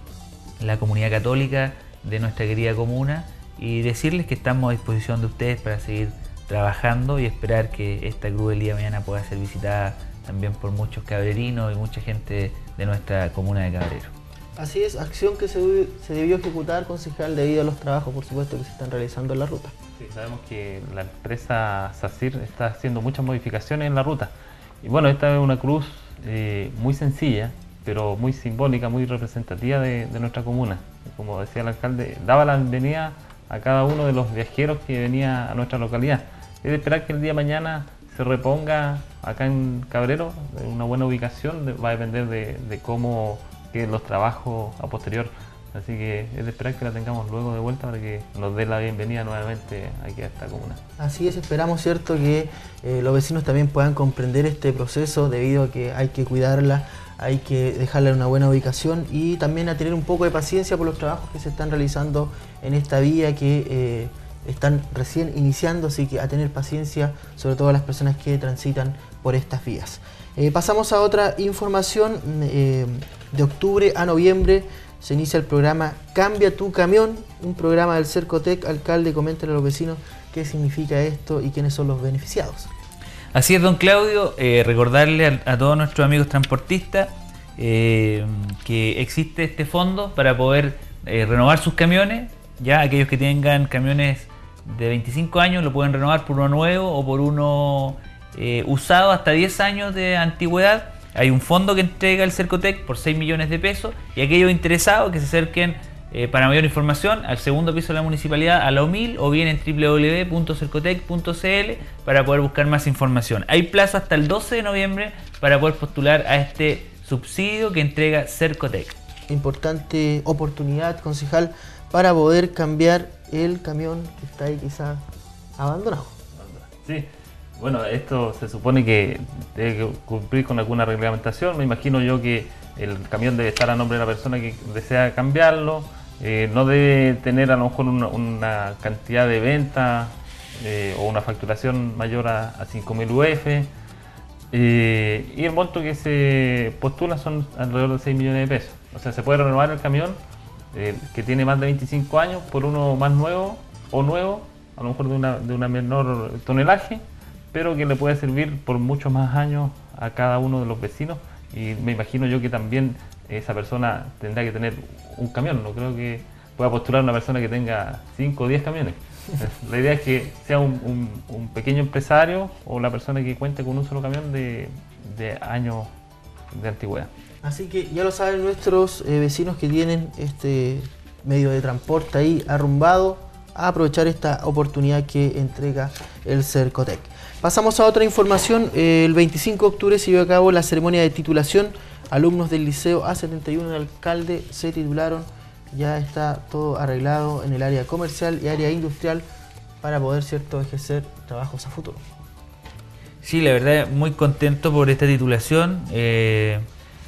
la comunidad católica de nuestra querida comuna y decirles que estamos a disposición de ustedes para seguir trabajando y esperar que esta cruz el día de mañana pueda ser visitada también por muchos cabrerinos y mucha gente de nuestra comuna de Cabrero. Así es, acción que se, se debió ejecutar, concejal, debido a los trabajos, por supuesto, que se están realizando en la ruta. Sí, sabemos que la empresa SACIR está haciendo muchas modificaciones en la ruta y bueno, esta es una cruz eh, muy sencilla, pero muy simbólica, muy representativa de, de nuestra comuna. Como decía el alcalde, daba la bienvenida a cada uno de los viajeros que venía a nuestra localidad. Es de esperar que el día de mañana se reponga acá en Cabrero, en una buena ubicación, de, va a depender de, de cómo queden los trabajos a posterior. Así que es de esperar que la tengamos luego de vuelta para que nos dé la bienvenida nuevamente aquí a esta comuna. Así es, esperamos, cierto, que eh, los vecinos también puedan comprender este proceso debido a que hay que cuidarla, hay que dejarla en una buena ubicación y también a tener un poco de paciencia por los trabajos que se están realizando en esta vía que eh, están recién iniciando, así que a tener paciencia, sobre todo a las personas que transitan por estas vías. Eh, pasamos a otra información. Eh, de octubre a noviembre se inicia el programa Cambia tu Camión, un programa del Cercotec. Alcalde, coméntale a los vecinos qué significa esto y quiénes son los beneficiados. Así es, don Claudio, eh, recordarle a, a todos nuestros amigos transportistas eh, que existe este fondo para poder eh, renovar sus camiones. Ya aquellos que tengan camiones de veinticinco años lo pueden renovar por uno nuevo o por uno eh, usado hasta diez años de antigüedad. Hay un fondo que entrega el Cercotec por seis millones de pesos y aquellos interesados que se acerquen eh, para mayor información al segundo piso de la municipalidad, a la O M I L, o bien en w w w punto cercotec punto c l para poder buscar más información. Hay plazo hasta el doce de noviembre para poder postular a este subsidio que entrega Cercotec. Importante oportunidad, concejal, para poder cambiar el camión que está ahí quizás abandonado. Sí, bueno, esto se supone que debe cumplir con alguna reglamentación. Me imagino yo que el camión debe estar a nombre de la persona que desea cambiarlo. Eh, no debe tener a lo mejor una, una cantidad de venta eh, o una facturación mayor a, a cinco mil U F. Eh, y el monto que se postula son alrededor de seis millones de pesos. O sea, se puede renovar el camión eh, que tiene más de veinticinco años por uno más nuevo o nuevo, a lo mejor de una, de una menor tonelaje, pero que le puede servir por muchos más años a cada uno de los vecinos. Y me imagino yo que también esa persona tendrá que tener un camión. No creo que pueda postular una persona que tenga cinco o diez camiones. La idea es que sea un, un, un pequeño empresario o la persona que cuente con un solo camión de, de años de antigüedad. Así que ya lo saben nuestros eh, vecinos que tienen este medio de transporte ahí arrumbado, a aprovechar esta oportunidad que entrega el Cercotec. Pasamos a otra información. El veinticinco de octubre se llevó a cabo la ceremonia de titulación. Alumnos del Liceo A setenta y uno de Alcalde se titularon. Ya está todo arreglado en el área comercial y área industrial para poder, cierto, ejercer trabajos a futuro. Sí, la verdad, muy contento por esta titulación. Eh,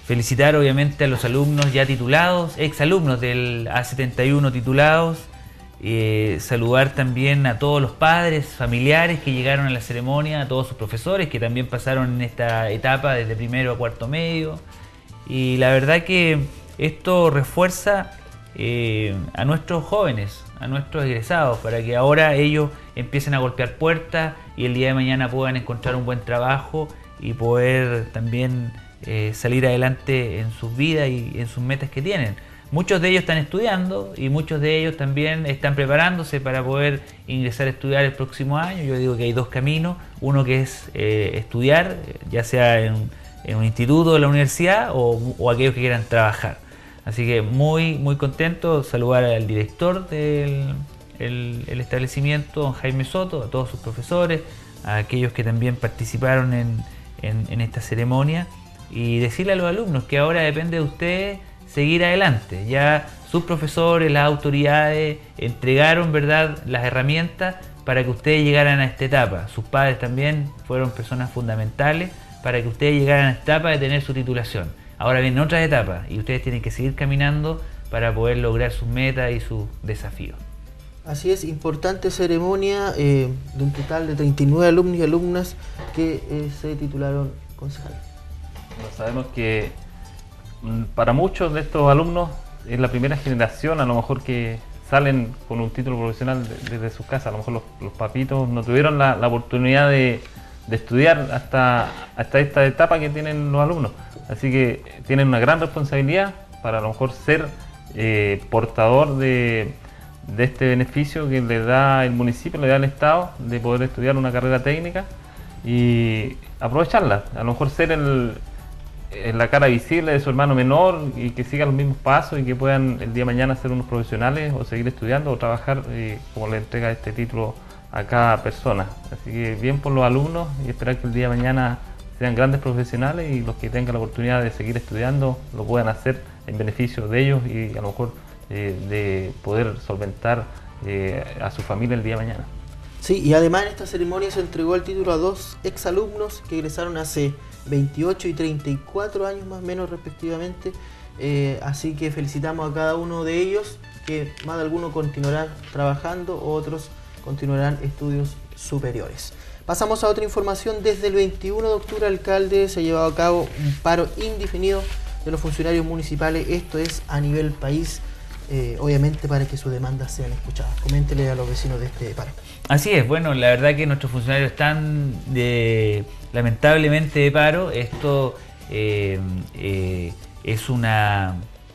felicitar obviamente a los alumnos ya titulados, exalumnos del A setenta y uno titulados, eh, saludar también a todos los padres, familiares que llegaron a la ceremonia, a todos sus profesores que también pasaron en esta etapa desde primero a cuarto medio, y la verdad que esto refuerza eh, a nuestros jóvenes, a nuestros egresados, para que ahora ellos empiecen a golpear puertas y el día de mañana puedan encontrar un buen trabajo y poder también eh, salir adelante en sus vidas y en sus metas que tienen. Muchos de ellos están estudiando y muchos de ellos también están preparándose para poder ingresar a estudiar el próximo año. Yo digo que hay dos caminos, uno que es eh, estudiar, ya sea en, en un instituto o en la universidad, o, o aquellos que quieran trabajar. Así que muy, muy contento, saludar al director del el, el establecimiento, don Jaime Soto, a todos sus profesores, a aquellos que también participaron en, en, en esta ceremonia, y decirle a los alumnos que ahora depende de ustedes seguir adelante. Ya sus profesores, las autoridades entregaron, ¿verdad?, las herramientas para que ustedes llegaran a esta etapa. Sus padres también fueron personas fundamentales para que ustedes llegaran a esta etapa de tener su titulación. Ahora vienen otras etapas y ustedes tienen que seguir caminando para poder lograr sus metas y sus desafíos. Así es, importante ceremonia eh, de un total de treinta y nueve alumnos y alumnas que eh, se titularon concejal. Bueno, sabemos que para muchos de estos alumnos es la primera generación, a lo mejor que salen con un título profesional desde de sus casas. A lo mejor los, los papitos no tuvieron la, la oportunidad de, de estudiar hasta, hasta esta etapa que tienen los alumnos. Así que tienen una gran responsabilidad para a lo mejor ser eh, portador de, de este beneficio que le da el municipio, le da el Estado, de poder estudiar una carrera técnica y aprovecharla. A lo mejor ser el, la cara visible de su hermano menor y que sigan los mismos pasos y que puedan el día de mañana ser unos profesionales o seguir estudiando o trabajar eh, como le entrega este título a cada persona. Así que bien por los alumnos y esperar que el día de mañana sean grandes profesionales y los que tengan la oportunidad de seguir estudiando lo puedan hacer en beneficio de ellos y a lo mejor eh, de poder solventar eh, a su familia el día de mañana. Sí, y además en esta ceremonia se entregó el título a dos exalumnos que egresaron hace veintiocho y treinta y cuatro años más o menos respectivamente, eh, así que felicitamos a cada uno de ellos, que más de alguno continuarán trabajando, otros continuarán estudios superiores. Pasamos a otra información. Desde el veintiuno de octubre, alcalde, se ha llevado a cabo un paro indefinido de los funcionarios municipales. Esto es a nivel país, eh, obviamente para que sus demandas sean escuchadas. Coméntele a los vecinos de este paro. Así es, bueno, la verdad que nuestros funcionarios están de, lamentablemente de paro. Esto eh, eh, es una...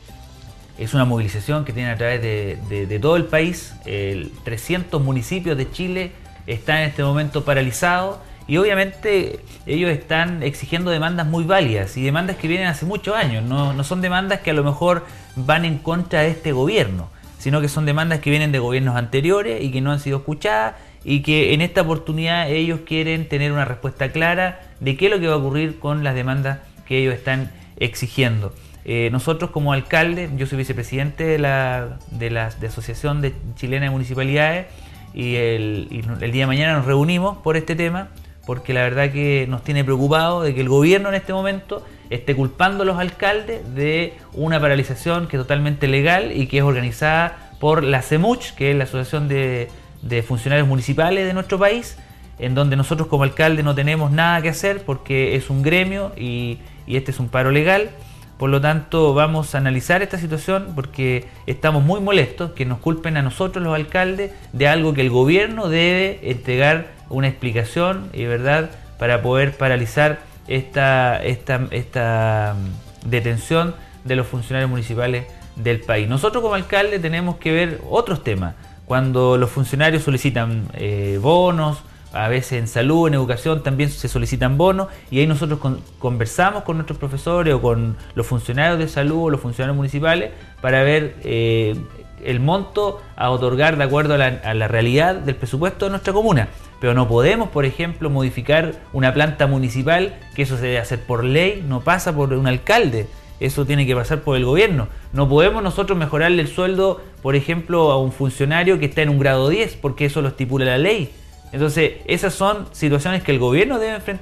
Es una movilización que tiene a través de, de, de todo el país. El trescientos municipios de Chile están en este momento paralizados y obviamente ellos están exigiendo demandas muy válidas y demandas que vienen hace muchos años. No, no son demandas que a lo mejor van en contra de este gobierno, sino que son demandas que vienen de gobiernos anteriores y que no han sido escuchadas y que en esta oportunidad ellos quieren tener una respuesta clara de qué es lo que va a ocurrir con las demandas que ellos están exigiendo. Eh, nosotros como alcalde, yo soy vicepresidente de la, de la de Asociación de Chilena de Municipalidades y el, y el día de mañana nos reunimos por este tema porque la verdad que nos tiene preocupado de que el gobierno en este momento esté culpando a los alcaldes de una paralización que es totalmente legal y que es organizada por la CEMUCH, que es la Asociación de, de Funcionarios Municipales de nuestro país, en donde nosotros como alcalde no tenemos nada que hacer porque es un gremio y, y este es un paro legal. Por lo tanto, vamos a analizar esta situación porque estamos muy molestos que nos culpen a nosotros los alcaldes de algo que el gobierno debe entregar una explicación y verdad para poder paralizar esta, esta, esta detención de los funcionarios municipales del país. Nosotros como alcalde tenemos que ver otros temas. Cuando los funcionarios solicitan eh, bonos, a veces en salud, en educación también se solicitan bonos y ahí nosotros con, conversamos con nuestros profesores o con los funcionarios de salud o los funcionarios municipales para ver eh, el monto a otorgar de acuerdo a la, a la realidad del presupuesto de nuestra comuna. Pero no podemos, por ejemplo, modificar una planta municipal, que eso se debe hacer por ley, no pasa por un alcalde. Eso tiene que pasar por el gobierno. No podemos nosotros mejorarle el sueldo, por ejemplo, a un funcionario que está en un grado diez, porque eso lo estipula la ley. Entonces, esas son situaciones que el gobierno debe enfrentar.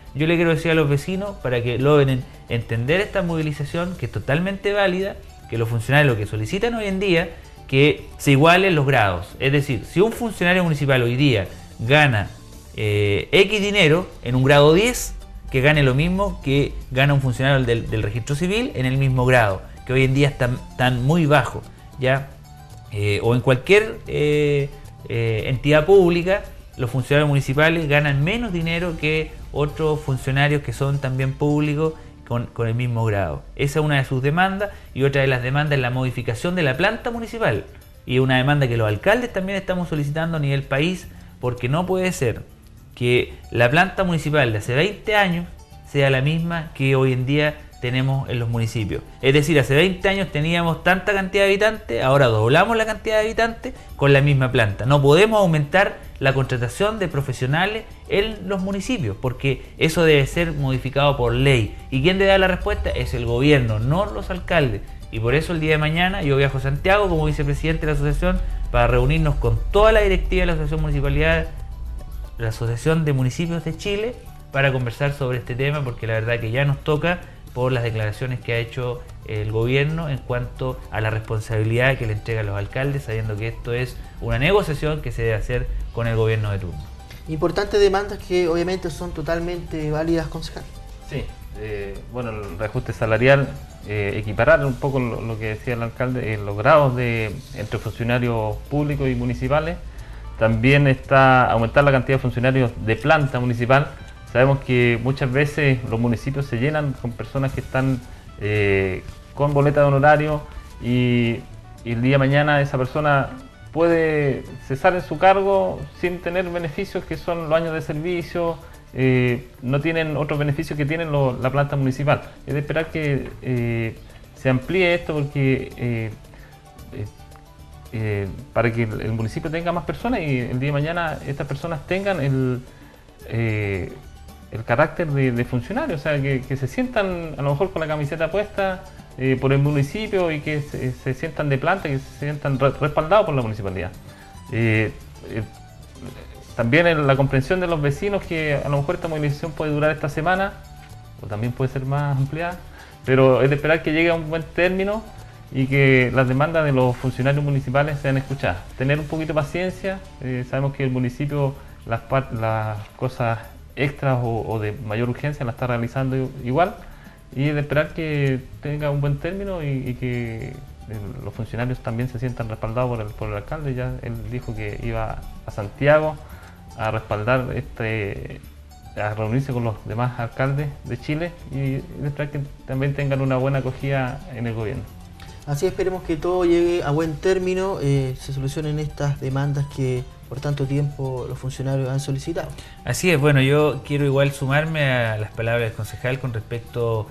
yo le quiero decir a los vecinos para que logren entender esta movilización, que es totalmente válida, que los funcionarios lo que solicitan hoy en día, que se igualen los grados. Es decir, si un funcionario municipal hoy día gana eh, X dinero en un grado diez, que gane lo mismo que gana un funcionario del, del registro civil en el mismo grado, que hoy en día están, están muy bajos, ¿ya? Eh, o en cualquier eh, eh, entidad pública, los funcionarios municipales ganan menos dinero que otros funcionarios que son también públicos con, con el mismo grado. Esa es una de sus demandas, y otra de las demandas es la modificación de la planta municipal, y una demanda que los alcaldes también estamos solicitando a nivel país, porque no puede ser que la planta municipal de hace veinte años sea la misma que hoy en día tenemos en los municipios. Es decir, hace veinte años teníamos tanta cantidad de habitantes, ahora doblamos la cantidad de habitantes con la misma planta. No podemos aumentar la contratación de profesionales en los municipios, porque eso debe ser modificado por ley. ¿Y quién debe dar la respuesta? Es el gobierno, no los alcaldes. Y por eso el día de mañana yo viajo a Santiago como vicepresidente de la asociación para reunirnos con toda la directiva de la Asociación Municipalidad, la Asociación de Municipios de Chile, para conversar sobre este tema, porque la verdad que ya nos toca por las declaraciones que ha hecho el gobierno en cuanto a la responsabilidad que le entrega a los alcaldes, sabiendo que esto es una negociación que se debe hacer con el gobierno de turno. Importantes demandas que obviamente son totalmente válidas, concejal. Sí, eh, bueno, el reajuste salarial, eh, equiparar un poco lo, lo que decía el alcalde, eh, los grados de, entre funcionarios públicos y municipales. También está aumentar la cantidad de funcionarios de planta municipal. Sabemos que muchas veces los municipios se llenan con personas que están eh, con boleta de honorario, y, y el día de mañana esa persona puede cesar en su cargo sin tener beneficios que son los años de servicio, eh, no tienen otros beneficios que tienen lo, la planta municipal. Es de esperar que eh, se amplíe esto, porque eh, eh, eh, para que el, el municipio tenga más personas y el día de mañana estas personas tengan el... Eh, el carácter de, de funcionario, o sea, que, que se sientan a lo mejor con la camiseta puesta eh, por el municipio, y que se, se sientan de planta, que se sientan re, respaldados por la municipalidad. Eh, eh, también en la comprensión de los vecinos, que a lo mejor esta movilización puede durar esta semana, o también puede ser más ampliada, pero es de esperar que llegue a un buen término y que las demandas de los funcionarios municipales sean escuchadas. Tener un poquito de paciencia, eh, sabemos que el municipio las, las cosas extras o, o de mayor urgencia la está realizando igual, y de esperar que tenga un buen término y, y que eh, los funcionarios también se sientan respaldados por el, por el alcalde. Ya él dijo que iba a Santiago a respaldar este, a reunirse con los demás alcaldes de Chile, y de esperar que también tengan una buena acogida en el gobierno. Así esperemos que todo llegue a buen término, eh, se solucionen estas demandas que por tanto tiempo los funcionarios han solicitado. Así es, bueno, yo quiero igual sumarme a las palabras del concejal con respecto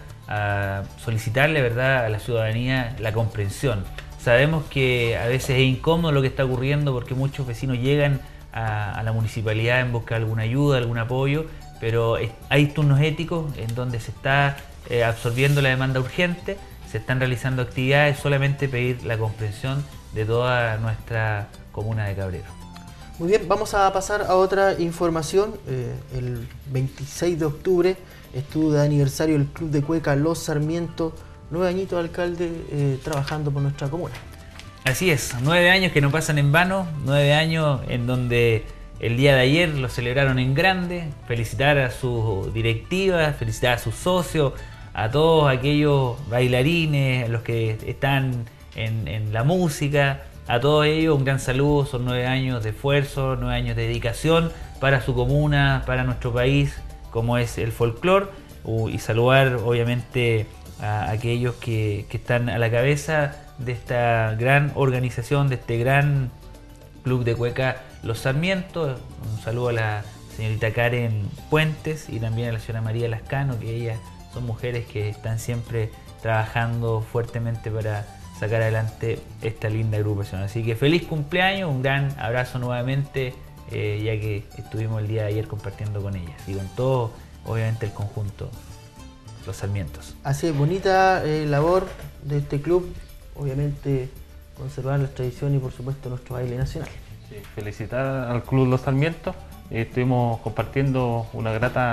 a solicitarle, ¿verdad?, a la ciudadanía la comprensión. Sabemos que a veces es incómodo lo que está ocurriendo, porque muchos vecinos llegan a, a la municipalidad en busca de alguna ayuda, algún apoyo, pero es, hay turnos éticos en donde se está eh, absorbiendo la demanda urgente, se están realizando actividades, solamente pedir la comprensión de toda nuestra comuna de Cabrero. Muy bien, vamos a pasar a otra información. Eh, el veintiséis de octubre estuvo de aniversario el Club de Cueca Los Sarmientos, nueve añitos de alcalde eh, trabajando por nuestra comuna. Así es, nueve años que no pasan en vano, nueve años en donde el día de ayer lo celebraron en grande. Felicitar a sus directivas, felicitar a sus socios, a todos aquellos bailarines, a los que están en, en la música. A todos ellos un gran saludo, son nueve años de esfuerzo, nueve años de dedicación para su comuna, para nuestro país, como es el folclore, y saludar obviamente a aquellos que, que están a la cabeza de esta gran organización, de este gran Club de Cueca Los Sarmientos. Un saludo a la señorita Karen Puentes y también a la señora María Lascano, que ellas son mujeres que están siempre trabajando fuertemente para sacar adelante esta linda agrupación. Así que feliz cumpleaños, un gran abrazo nuevamente, eh, ya que estuvimos el día de ayer compartiendo con ellas y con todo, obviamente, el conjunto Los Sarmientos. Así es, bonita eh, labor de este club, obviamente conservar las tradiciones y por supuesto nuestro baile nacional. Sí, felicitar al Club Los Sarmientos, eh, estuvimos compartiendo una grata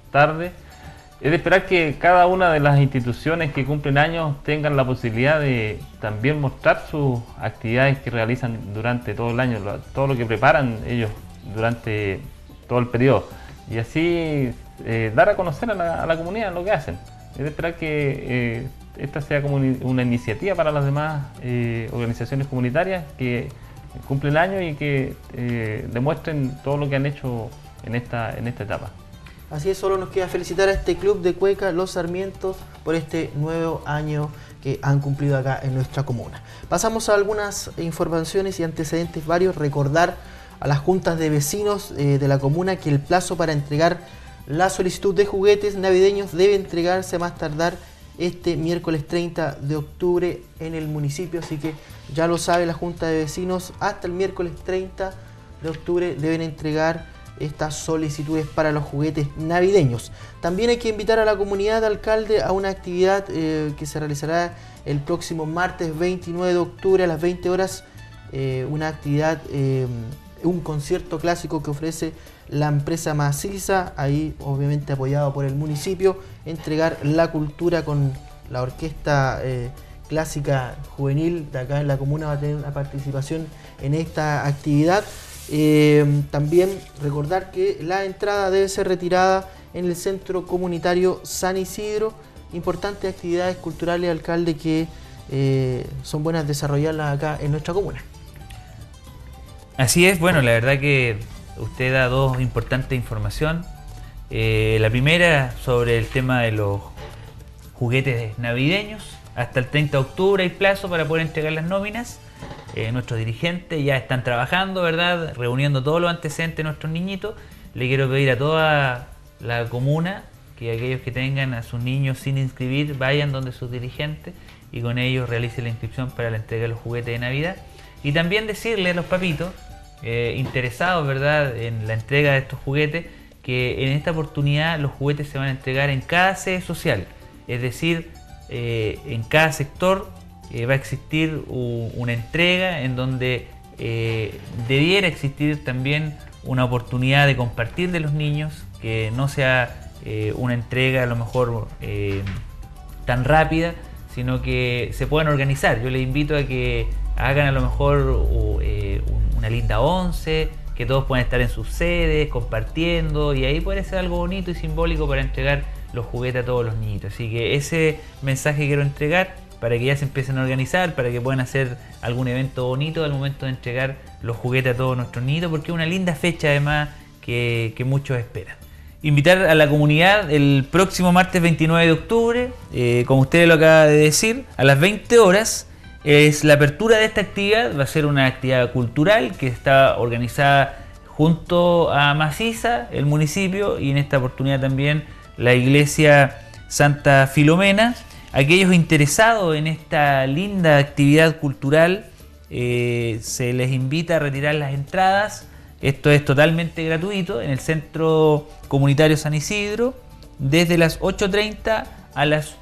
tarde. Es de esperar que cada una de las instituciones que cumplen años tengan la posibilidad de también mostrar sus actividades que realizan durante todo el año, todo lo que preparan ellos durante todo el periodo, y así eh, dar a conocer a la, a la comunidad lo que hacen. Es de esperar que eh, esta sea como una iniciativa para las demás eh, organizaciones comunitarias que cumplen años y que eh, demuestren todo lo que han hecho en esta, en esta etapa. Así es, solo nos queda felicitar a este club de Cueca, Los Sarmientos, por este nuevo año que han cumplido acá en nuestra comuna. Pasamos a algunas informaciones y antecedentes varios. Recordar a las juntas de vecinos eh, de la comuna que el plazo para entregar la solicitud de juguetes navideños debe entregarse a más tardar este miércoles treinta de octubre en el municipio, así que ya lo sabe la Junta de Vecinos, hasta el miércoles treinta de octubre deben entregar estas solicitudes para los juguetes navideños. También hay que invitar a la comunidad de alcalde a una actividad eh, que se realizará el próximo martes veintinueve de octubre a las veinte horas, eh, una actividad, eh, un concierto clásico que ofrece la empresa Maciza, ahí obviamente apoyado por el municipio, entregar la cultura con la orquesta eh, clásica juvenil de acá en la comuna, va a tener una participación en esta actividad. Eh, también recordar que la entrada debe ser retirada en el Centro Comunitario San Isidro. Importantes actividades culturales, alcalde, que eh, son buenas desarrollarlas acá en nuestra comuna. Así es, bueno, la verdad que usted da dos importantes información. Eh, la primera sobre el tema de los juguetes navideños. Hasta el treinta de octubre hay plazo para poder entregar las nóminas. Eh, nuestros dirigentes ya están trabajando, ¿verdad? Reuniendo todos los antecedentes de nuestros niñitos. Le quiero pedir a toda la comuna que aquellos que tengan a sus niños sin inscribir vayan donde sus dirigentes y con ellos realicen la inscripción para la entrega de los juguetes de Navidad. Y también decirle a los papitos eh, interesados, ¿verdad?, en la entrega de estos juguetes, que en esta oportunidad los juguetes se van a entregar en cada sede social, es decir, eh, en cada sector eh, va a existir u, una entrega en donde eh, debiera existir también una oportunidad de compartir de los niños, que no sea eh, una entrega a lo mejor eh, tan rápida, sino que se puedan organizar. Yo les invito a que hagan a lo mejor uh, eh, una linda once, que todos puedan estar en sus sedes, compartiendo, y ahí puede ser algo bonito y simbólico para entregar los juguetes a todos los niñitos. Así que ese mensaje quiero entregar para que ya se empiecen a organizar, para que puedan hacer algún evento bonito al momento de entregar los juguetes a todos nuestros niñitos, porque es una linda fecha además que, que muchos esperan. Invitar a la comunidad el próximo martes veintinueve de octubre, eh, como usted lo acaba de decir, a las veinte horas, es la apertura de esta actividad. Va a ser una actividad cultural que está organizada junto a Maciza, el municipio, y en esta oportunidad también la iglesia Santa Filomena. Aquellos interesados en esta linda actividad cultural, eh, se les invita a retirar las entradas. Esto es totalmente gratuito en el Centro Comunitario San Isidro, desde las ocho treinta a las,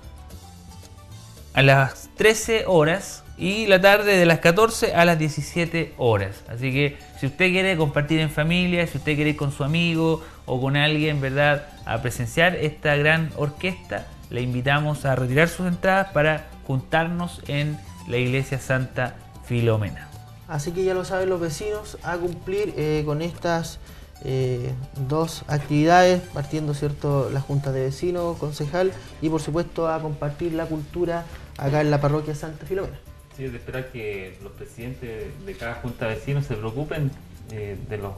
a las trece horas, y la tarde de las catorce a las diecisiete horas. Así que si usted quiere compartir en familia, si usted quiere ir con su amigo o con alguien, ¿verdad?, a presenciar esta gran orquesta, le invitamos a retirar sus entradas para juntarnos en la iglesia Santa Filomena. Así que ya lo saben los vecinos, a cumplir eh, con estas eh, dos actividades, partiendo, ¿cierto?, la Junta de Vecinos, concejal, y por supuesto a compartir la cultura acá en la parroquia Santa Filomena. Sí, es de esperar que los presidentes de cada Junta de Vecinos se preocupen eh, de los,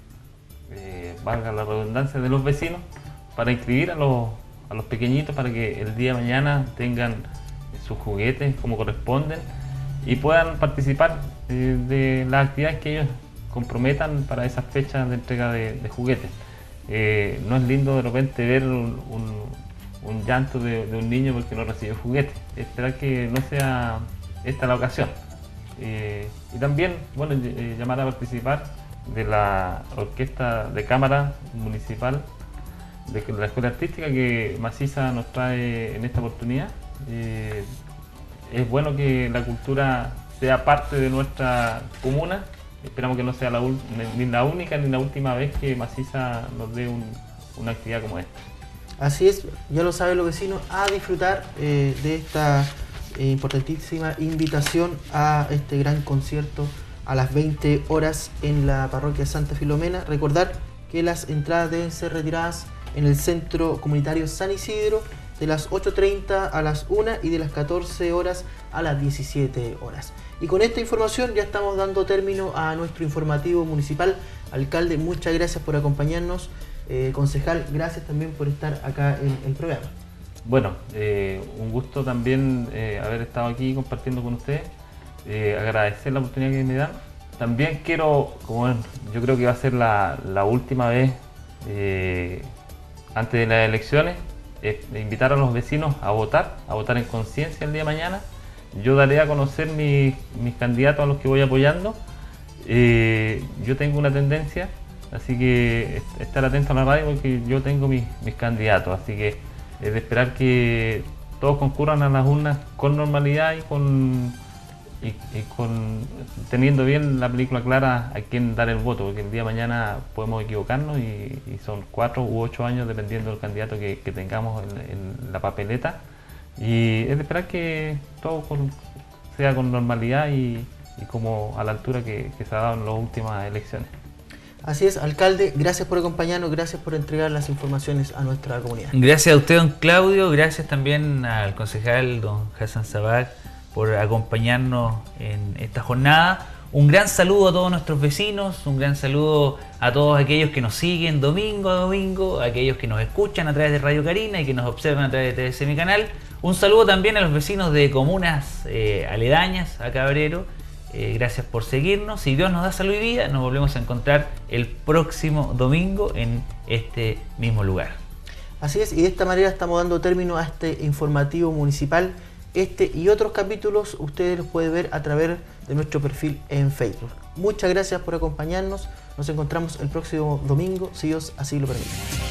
eh, valga la redundancia, de los vecinos, para inscribir a los, a los pequeñitos para que el día de mañana tengan sus juguetes como corresponden y puedan participar eh, de las actividades que ellos comprometan para esas fechas de entrega de, de juguetes. Eh, no es lindo de repente ver un, un, un llanto de, de un niño porque no recibió juguetes. Esperar que no sea esta la ocasión. Eh, y también, bueno, eh, llamar a participar de la orquesta de cámara municipal de la Escuela Artística que Maciza nos trae en esta oportunidad. Eh, es bueno que la cultura sea parte de nuestra comuna. Esperamos que no sea la, ni la única ni la última vez que Maciza nos dé un, una actividad como esta. Así es, ya lo saben los vecinos, a disfrutar eh, de esta eh, importantísima invitación a este gran concierto a las veinte horas en la parroquia Santa Filomena. Recordar que las entradas deben ser retiradas en el Centro Comunitario San Isidro de las ocho treinta a las una y de las catorce horas a las diecisiete horas. Y con esta información ya estamos dando término a nuestro informativo municipal. Alcalde, muchas gracias por acompañarnos. Eh, concejal, gracias también por estar acá en el programa. Bueno, eh, un gusto también eh, haber estado aquí compartiendo con ustedes. Eh, agradecer la oportunidad que me dan. También quiero, como yo creo que va a ser la, la última vez eh, antes de las elecciones, eh, invitar a los vecinos a votar, a votar en conciencia el día de mañana. Yo daré a conocer mis, mis candidatos a los que voy apoyando. Eh, yo tengo una tendencia, así que estar atento a la radio porque yo tengo mis, mis candidatos, así que es de esperar que todos concurran a las urnas con normalidad y con, y, y con teniendo bien la película clara a quién dar el voto, porque el día de mañana podemos equivocarnos y, y son cuatro u ocho años dependiendo del candidato que, que tengamos en, en la papeleta, y es de esperar que todo con, sea con normalidad y, y como a la altura que, que se ha dado en las últimas elecciones. Así es, alcalde, gracias por acompañarnos, gracias por entregar las informaciones a nuestra comunidad. Gracias a usted, don Claudio, gracias también al concejal, don Hassan Sabac, por acompañarnos en esta jornada. Un gran saludo a todos nuestros vecinos, un gran saludo a todos aquellos que nos siguen domingo a domingo, a aquellos que nos escuchan a través de Radio Carina y que nos observan a través de T V C Mi Canal. Un saludo también a los vecinos de comunas eh, aledañas a Cabrero. Eh, gracias por seguirnos. Si Dios nos da salud y vida, nos volvemos a encontrar el próximo domingo en este mismo lugar. Así es, y de esta manera estamos dando término a este informativo municipal. Este y otros capítulos ustedes los pueden ver a través de nuestro perfil en Facebook. Muchas gracias por acompañarnos. Nos encontramos el próximo domingo, si Dios así lo permite.